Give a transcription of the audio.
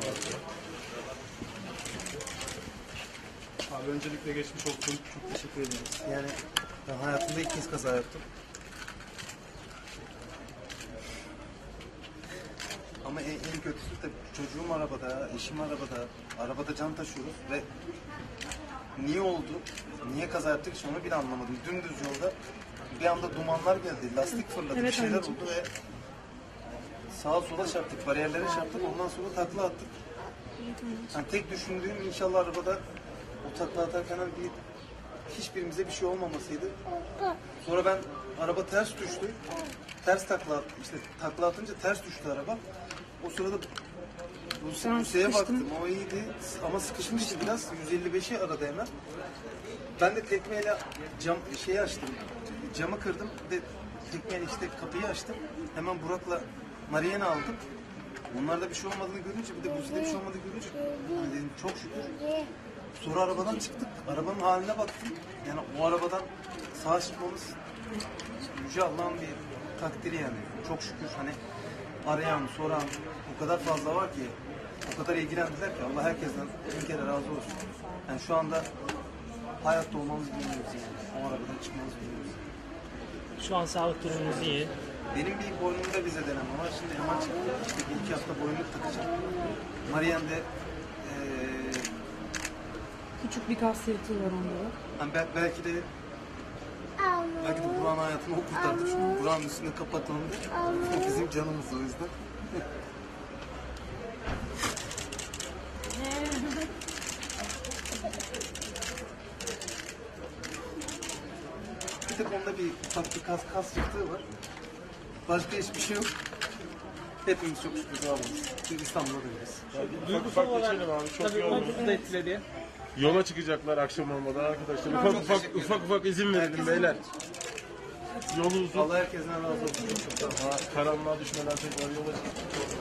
Abi öncelikle geçmiş olsun. Çok teşekkür ederiz. Yani ben hayatımda ilk kez kaza yaptım. Ama en kötüsü de çocuğum arabada, eşim arabada, arabada can taşıyoruz ve niye oldu, niye kaza yaptık hiç onu bile anlamadım. Dümdüz yolda bir anda dumanlar geldi, lastik fırladı, Evet, bir şeyler anneciğim. oldu ve sağa sola çarptık, bariyerlere çarptık, ondan sonra takla attık. Yani tek düşündüğüm inşallah arabada o takla atarken hani hiçbirimize bir şey olmamasıydı. Sonra ben araba ters düştü. Ters takla attı. İşte takla atınca ters düştü araba. O sırada Buse'ye baktım. O iyiydi ama sıkışmıştı biraz. 155'i aradı hemen. Ben de tekmeyle şeyi açtım. Camı kırdım ve tekmeyle işte kapıyı açtım. Hemen Burak'la Marian'ı aldım. Onlarda bir şey olmadığını görünce bir de Buse'de bir şey olmadığını görünce hani dedim çok şükür. Sonra arabadan çıktık. Arabanın haline baktım. Yani o arabadan sağa çıkmamız Yüce Allah'ın bir takdiri yani. Çok şükür hani arayan, soran o kadar fazla var ki, o kadar ilgilendiler ki Allah herkesten bin kere razı olsun. Yani şu anda hayatta olmamızı bilmiyoruz yani. O arabadan çıkmamızı bilmiyoruz. Şu an sağlık durumunuz iyi. Benim bir boynumda bir zedeleme var. Şimdi hemen çıktı. İşte bir iki hafta boynluk takacağım. Marian de Küçük bir kas yırtığı var onda da. hani belki de Burak'ın hayatını o kurtardı. Çünkü Burak'ın üstünde kapatalım. O bizim canımız o yüzden. Bir tek onda bir ufak bir kas çıktığı var. Başka hiçbir şey yok. Hepimiz çok şükür sağ olun. Biz İstanbul'a dönüyoruz. Duygusal olarak tabii onu da etkiledi. Yola çıkacaklar akşam olmadan arkadaşlar. Ufak izin verelim beyler. Yolu uzun. Allah herkesten razı olsun. Karanlığa düşmeden tekrar yola çıkacak.